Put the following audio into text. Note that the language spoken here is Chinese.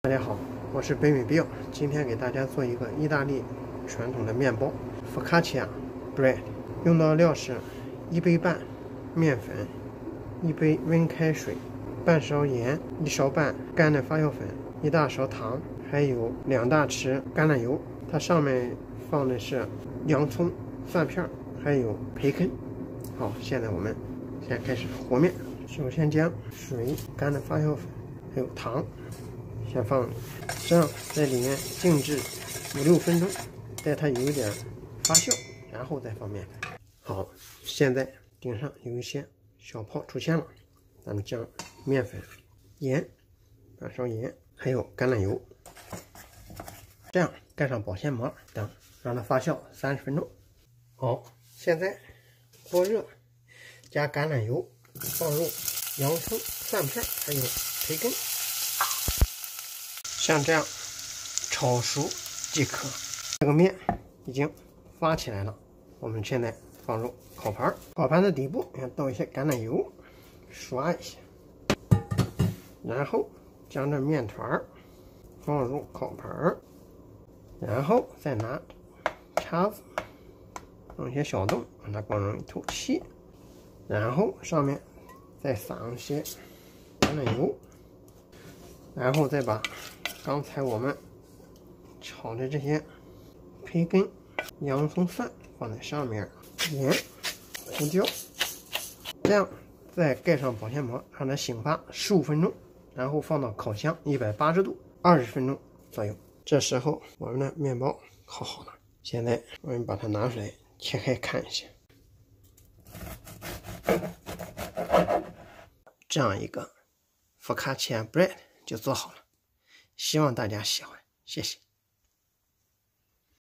大家好，我是北美 Bill， 今天给大家做一个意大利传统的面包 Focaccia Bread。用到料是1杯半面粉、1杯温开水、半勺盐、1勺半干的发酵粉、1大勺糖，还有2大匙橄榄油。它上面放的是洋葱、蒜片，还有培根。好，现在我们先开始和面。首先将水、干的发酵粉还有糖先放里，这样在里面静置5-6分钟，待它有一点发酵，然后再放面粉。好，现在顶上有一些小泡出现了，咱们将面粉、盐、半勺盐，还有橄榄油，这样盖上保鲜膜，等让它发酵30分钟。好，现在锅热，加橄榄油，放入洋葱、蒜片还有培根，像这样炒熟即可。这个面已经发起来了，我们现在放入烤盘，烤盘的底部要倒一些橄榄油，刷一下，然后将这面团放入烤盘，然后再拿叉子弄一些小洞，让它更容易透气，然后上面再撒一些橄榄油，然后再把刚才我们炒的这些培根、洋葱、蒜放在上面，盐、胡椒，这样再盖上保鲜膜，让它醒发15分钟，然后放到烤箱180度20分钟左右。这时候我们的面包烤好了，现在我们把它拿出来切开看一下，这样一个 Focaccia Bread 就做好了，希望大家喜欢，谢谢。